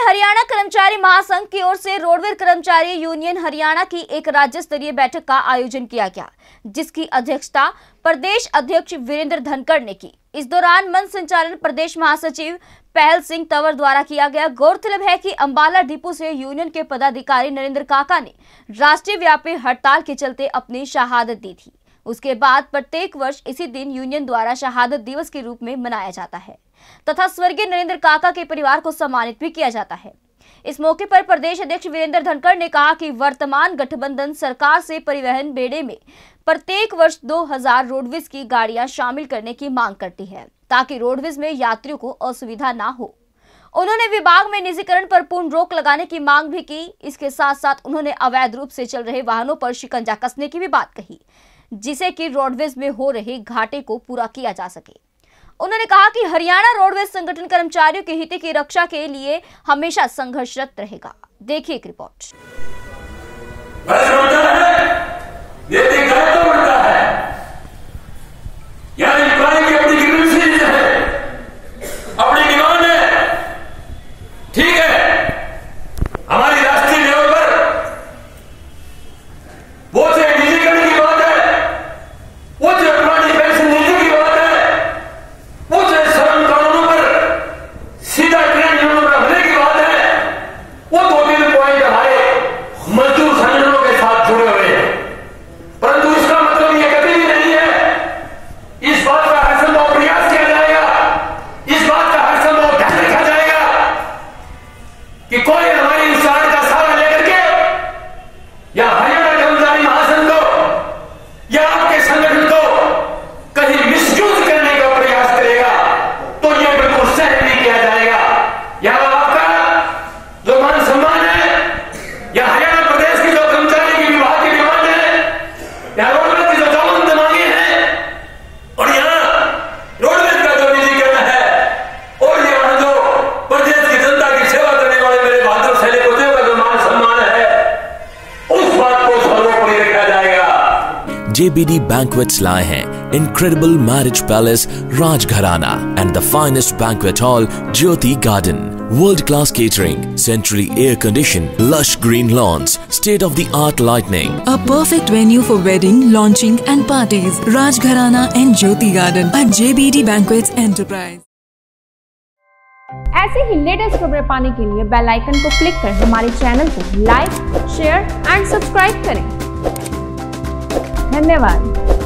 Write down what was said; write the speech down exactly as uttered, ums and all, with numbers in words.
हरियाणा कर्मचारी महासंघ की ओर से रोडवेज कर्मचारी यूनियन हरियाणा की एक राज्य स्तरीय बैठक का आयोजन किया गया, जिसकी अध्यक्षता प्रदेश अध्यक्ष वीरेंद्र धनखड़ ने की। इस दौरान मंच संचालन प्रदेश महासचिव पहल सिंह तंवर द्वारा किया गया। गौरतलब है कि अंबाला डिपो से यूनियन के पदाधिकारी नरेंद्र काका ने राष्ट्रीय व्यापी हड़ताल के चलते अपनी शहादत दी थी। उसके बाद प्रत्येक वर्ष इसी दिन यूनियन द्वारा शहादत दिवस के रूप में मनाया जाता है तथा स्वर्गीय नरेंद्र काका के परिवार को सम्मानित भी किया जाता है। इस मौके पर प्रदेश अध्यक्ष वीरेंद्र धनखड़ ने कहा कि वर्तमान गठबंधन सरकार से परिवहन बेड़े में प्रत्येक वर्ष दो हज़ार रोडवेज की गाड़ियां शामिल करने की मांग करती है, ताकि रोडवेज में यात्रियों को असुविधा ना हो। उन्होंने विभाग में निजीकरण पर पूर्ण रोक लगाने की मांग भी की। इसके साथ साथ उन्होंने अवैध रूप से चल रहे वाहनों पर शिकंजा कसने की भी बात कही, जिसे कि रोडवेज में हो रहे घाटे को पूरा किया जा सके। उन्होंने कहा कि हरियाणा रोडवेज संगठन कर्मचारियों के हित की रक्षा के लिए हमेशा संघर्षरत रहेगा। देखिए एक रिपोर्ट। ठीक है, हमारी राष्ट्रीय लेवल पर वो जो निजीकरण की बात है, वो जो पुरानी पेंशन नीति की बात है, वो जो श्रम कानूनों पर सीधा ट्रेन यूनियन पर होने की बात है, वो दो तीन पॉइंट हमारे मजदूर संगठनों के साथ जुड़े हुए हैं। परंतु इसका मतलब ये कभी भी नहीं है, इस बात का हर संभव प्रयास किया जाएगा, इस बात का हर संभव ध्यान रखा जाएगा कि कोई हमारी इंसान का सहारा लेकर के या हरियाणा कर्मचारी महासंघ को या आपके संगठन को कहीं मिसयूज करने का प्रयास करेगा तो यह बिल्कुल सहन नहीं किया जाएगा। या आपका जो मान सम्मान है, या हरियाणा प्रदेश की जो कर्मचारी की विभाग की डिमांड है, या रोडवेज की जो चौबंद मांगे हैं, और यहाँ रोडवेज का जो निजीकरण है, और यहाँ जो प्रदेश की जनता की सेवा करने वाले मेरे बहादुर सैनिकों का जो मान सम्मान है, उस बात को सर्वोपरि रखा जाएगा। J B D Banquets लाए हैं Incredible Marriage Palace Rajgharana and the finest banquet hall Jyoti Garden. World-class catering, centrally air-conditioned, lush green lawns, state-of-the-art lighting. A perfect venue for wedding, launching and parties. Rajgharana and Jyoti Garden at J B D Banquets Enterprise. ऐसे ही latest खबरें पाने के लिए bell icon को click कर हमारे channel को like, share and subscribe करें। धन्यवाद।